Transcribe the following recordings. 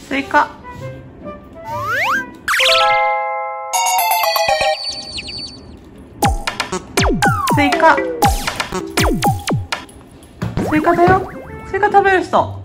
スイカ。スイカ。スイカだよ。スイカ食べる人。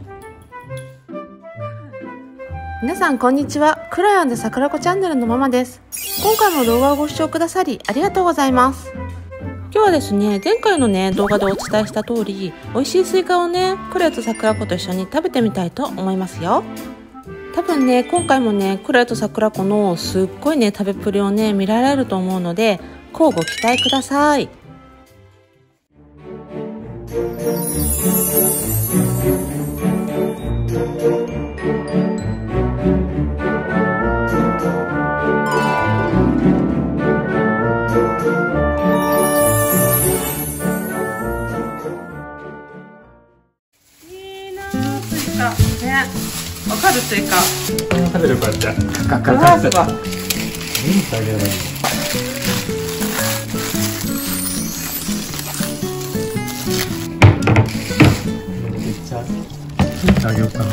皆さんこんにちは。クラヤンでさくらこチャンネルのママです。今回も動画をご視聴くださりありがとうございます。今日はですね、前回のね動画でお伝えした通り、美味しいスイカをねクラヤとさくらこと一緒に食べてみたいと思いますよ。多分ね、今回もねクラヤとさくらこのすっごいね食べっぷりをね見られると思うので、乞うご期待ください。ね、わかるスイカ。 食べるこうやって。 ガラスが。 あげればいい。めっちゃ。あげようかな。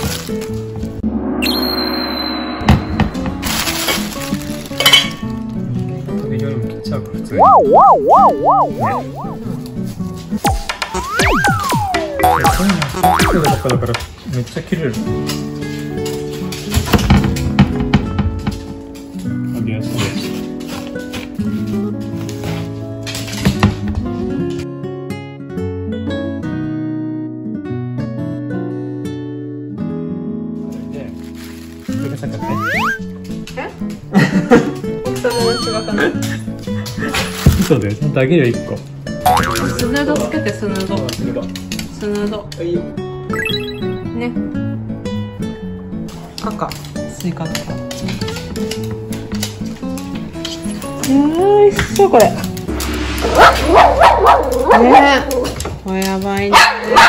食べように切っちゃうか普通に。だからめっちゃ切れる。揚げやすいです。で、さかね。 え？大きさの違かない。 そうだよ。ちゃんと揚げるよ1個。 スヌードつけてスヌード。スヌード。いいよ。ね。赤、スイカとか。美味しそうこれ。ねえ、これやばいね。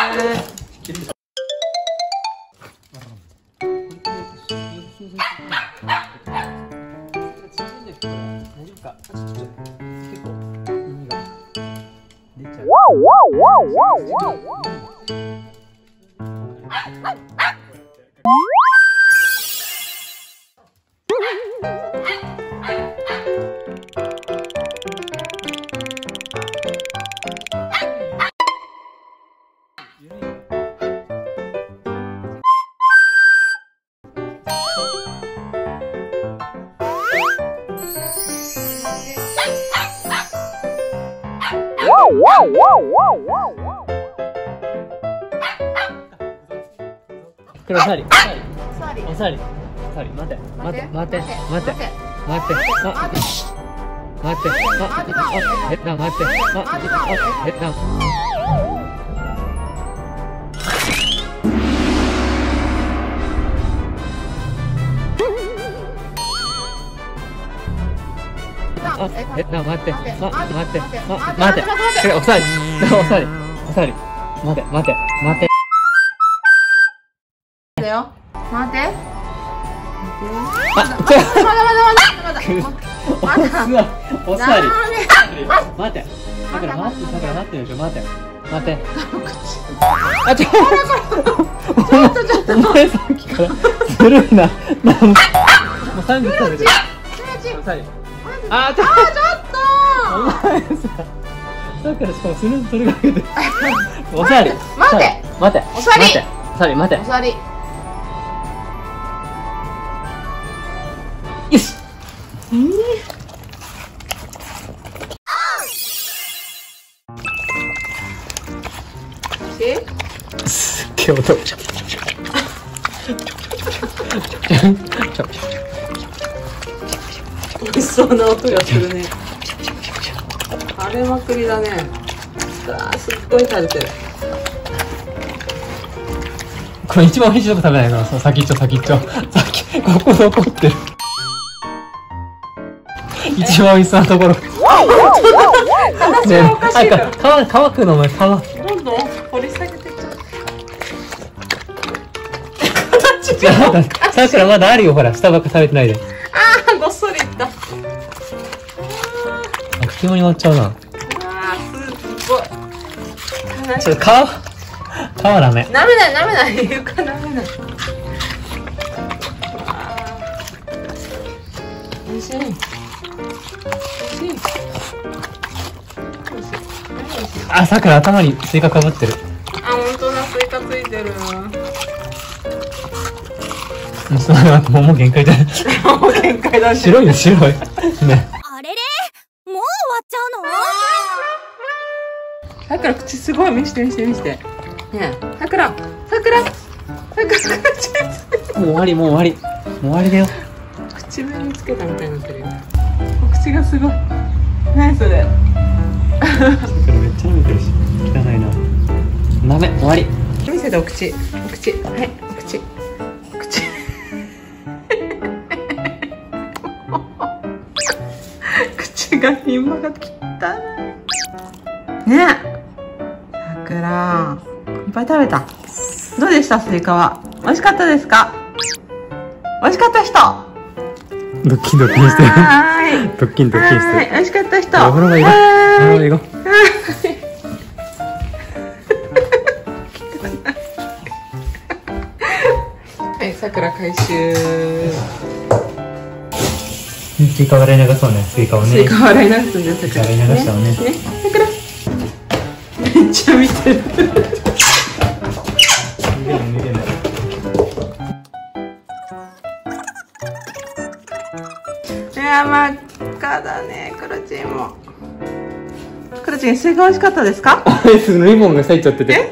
これおさり、おさり、待て、待て、待て、待て、待て、待て、へった、待って、へった。へった、待って、待って、待て、おさり、おさり、おさり、待て、待て、待て。 だよ。待って。 まだ。おさり。待て。だから待ってるでしょ。待て。あ、ちょっと。お前さっきからずるいな。もう30食べてる。おさり。あ、ちょっと。お前さ。さっきからしかもスルー取りかけて。おさり。 待て。おさり。 おさり、待て。 おさり。 よし。すっげえ音。 美味しそうな音がするね。荒れまくりだね。すっごい垂れてる。 これ一番美味しいとこ食べないからさ、先っちょ。ここ残ってる。一番美味しそうなところ。 形がおかしいから。 乾くのお前、 どんどん掘り下げてっちゃう。 さっきからまだあるよ、ほら、下ばっか食べてないで。 ああ、ごっそりいった。 口に割っちゃうな。 すっごい。 ちょっと皮ダメ。 舐めない。床舐めない。 あ、さくら頭にスイカかぶってる。 あ、本当だ、スイカついてる。 もうそれはもう限界だ。 もう限界だね。 白いね、白い。ね。 あれれ、もう終わっちゃうの？ さくら、口すごい。見して見して見して。ねえ、さくら、さくら、さくら、口。 もう終わり、もう終わり。もう終わりだよ。 口紅つけたみたいになってるよ。お口がすごい。何それ。 さくらめっちゃ舐めてるし。汚いな。ダメ、終わり。 見せて、お口。お口。はい、お口。お口。口がひんまがきったい。ねえ。さくら、いっぱい食べた。どうでした、スイカは。美味しかったですか？美味しかった人。 ドッキンドッキンしてる。 はーい。 ドッキンドッキンしてる。 はい、美味しかった人。 お風呂がいいな。お風呂がいいな。 はい、さくら回収。 スイカ洗い流そうね、スイカをね。 スイカを洗い流すんだよ、さくら。 洗い流したのね。 ね、さくら。めっちゃ見てる。 見てない。 いや、真っ赤だね、クロチンも。クロチン、スイカ美味しかったですか？ アイスのリボンが咲いちゃってて。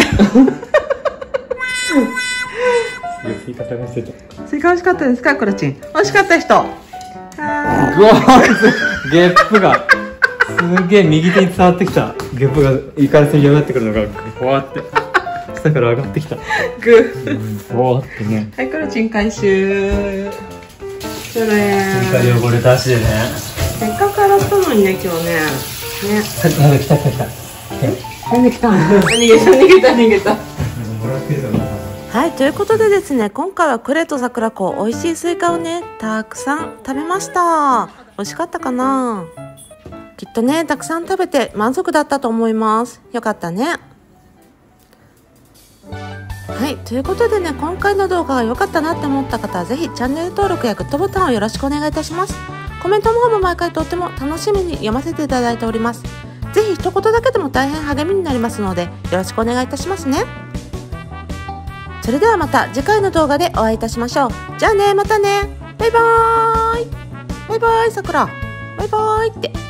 スイカ探してた。 スイカ美味しかったですか、クロチン。美味しかった人。はうわー、ゲップがすげえ右手に伝わってきた。ゲップがイカラスに上がってくるのがふわーって下から上がってきた。 ーグー。 ふわーってね。 はい、クロチン回収。それ。 スイカ汚れた足でね。 せっかく洗ったのにね、今日ね。ね。 なんか来た来た来た。 なんで来たの？逃げた逃げた逃げた。 もらってるのさ。 はい、ということでですね、今回はクレと桜子、美味しいスイカをね、たくさん食べました。美味しかったかな？きっとね、たくさん食べて満足だったと思います。よかったね。はい、ということでね、今回の動画が良かったなって思った方はぜひチャンネル登録やグッドボタンをよろしくお願いいたします。コメントの方も毎回とっても楽しみに読ませていただいております。ぜひ一言だけでも大変励みになりますのでよろしくお願いいたしますね。それではまた次回の動画でお会いいたしましょう。じゃあね、またね。バイバーイ。バイバーイ、さくら。バイバーイって。